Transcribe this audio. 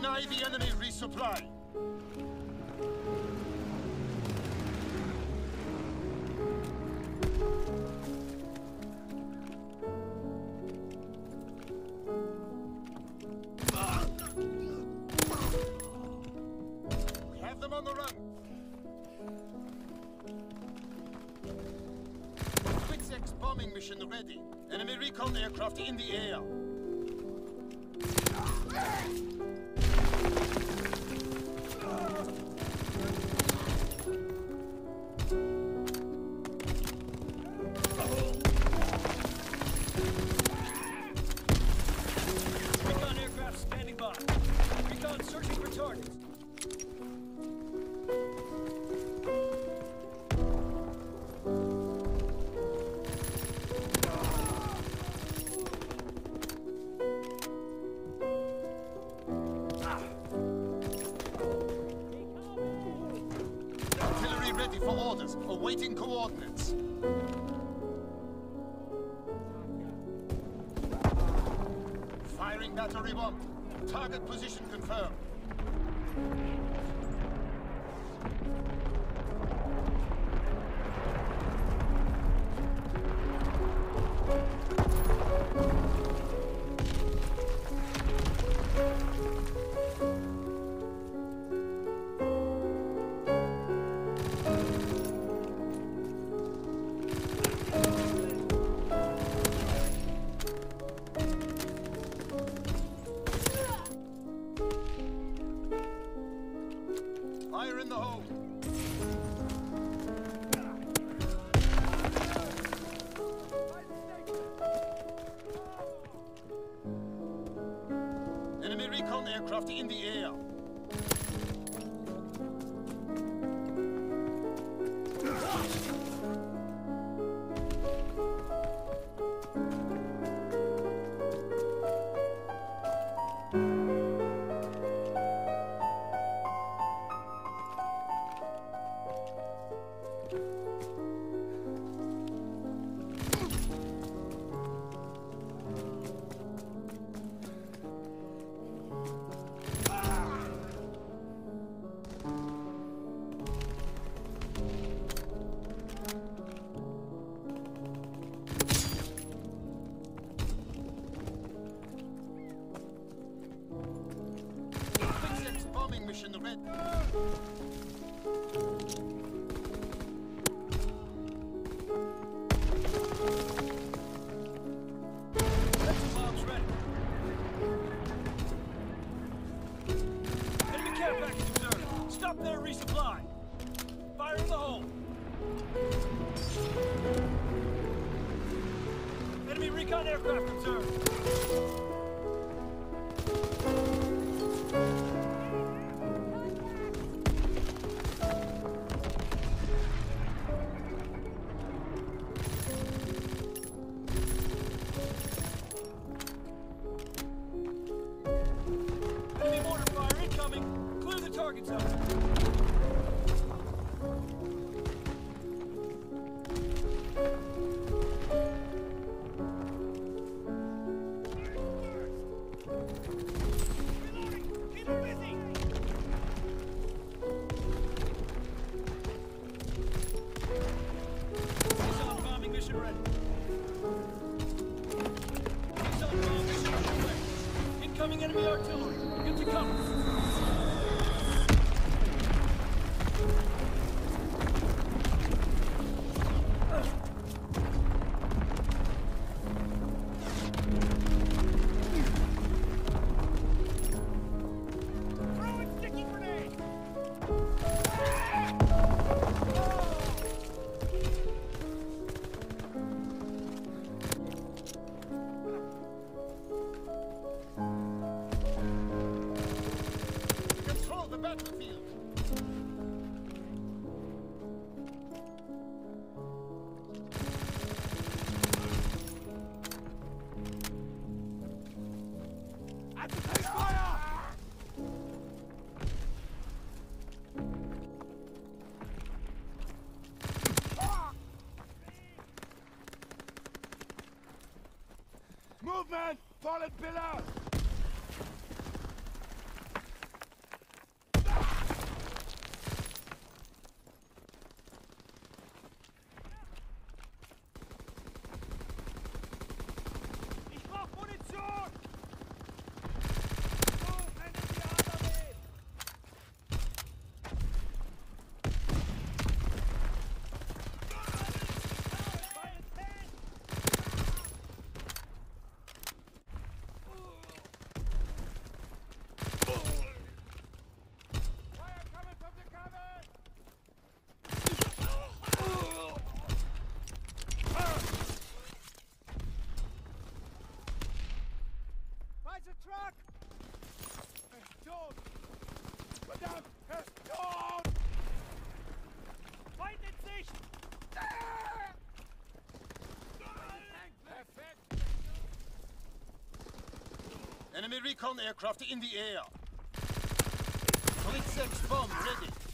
Deny the enemy resupply. We have them on the run. Quick-X bombing mission ready. Enemy recon aircraft in the air. Recon aircraft standing by. Recon searching for targets. Artillery ready for orders, awaiting coordinates. Firing battery 1. Target position confirmed. Fire in the hole. Enemy recon aircraft in the air. Quick-X bombing mission ready. Bombs ready. Enemy care package observed. Stop their resupply. Fire in the hole. Enemy recon aircraft observed. Enemy mortar fire incoming. Clear the target zone. Keep them busy. Nissan bombing mission ready. Nissan bombing mission underway. Incoming enemy artillery. Get to cover. Control the battlefield. Movement! Fallen pillar! truck! Pistol! Madame, Pistol! Feind in Sicht! Perfect! Enemy recon aircraft in the air. Fleet 6 bomb ready.